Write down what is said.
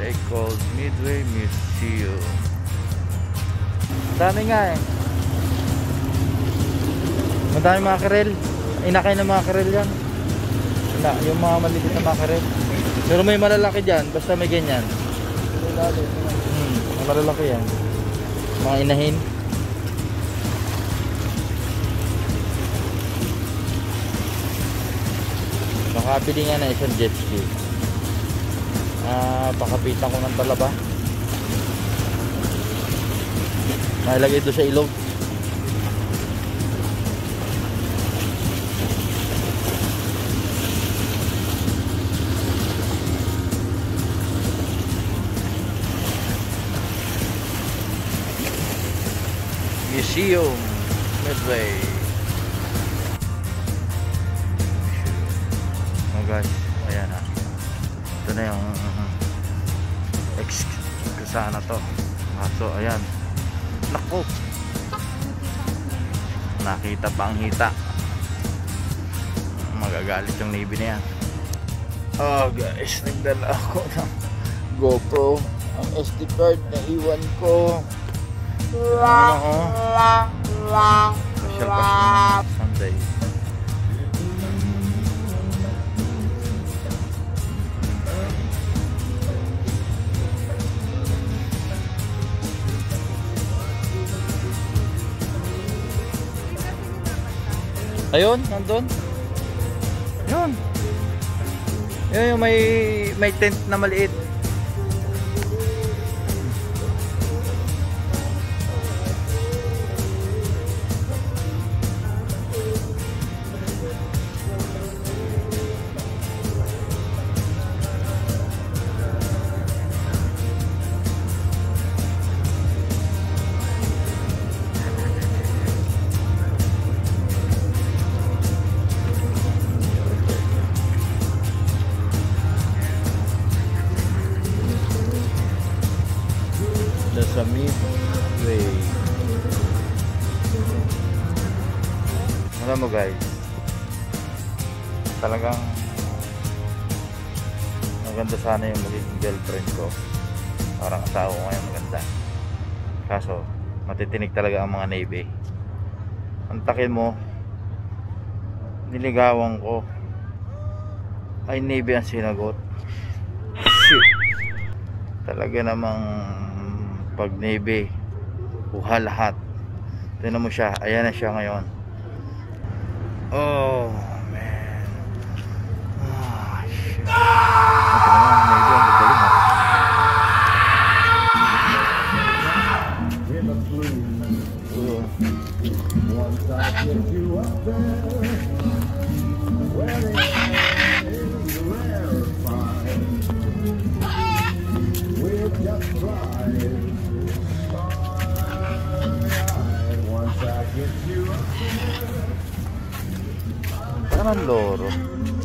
ay called Midway Museum. Dami nga eh. Madami mga karel. Inakay ng mga karel yan. Wala, yung mga maliit na mga karel. Pero may malalaki dyan, basta may ganyan. May malalaki yan. Mga inahin. Makabili nga na isang jet ski. Pakapitan ko ng talaba. Nailagay ito sa ilog. Museum Midway. Oh guys, ayan na. Ito na yung kasana to. So ayan. Naku. Nakita pa ang hita. Magagalit yung Navy na yan. Oh guys, nagdala ako ng GoPro. Ang SD card na iwan ko. Special pass Sunday. Ayun, nandun. Yun. Yun yung may tent na maliit. Sa Midway. Alam mo guys, talagang maganda sana yung magiging girlfriend ko. Parang asawa ko ngayon maganda. Kaso matitinig talaga ang mga Navy. Antakin mo, niligawan ko ay Navy ang sinagot. Shit. Talaga namang pag Navy, buha lahat. Tignan mo siya, ayan na siya ngayon. Oh man. Oh shit. Navy ang gagaling ha. Parang loro.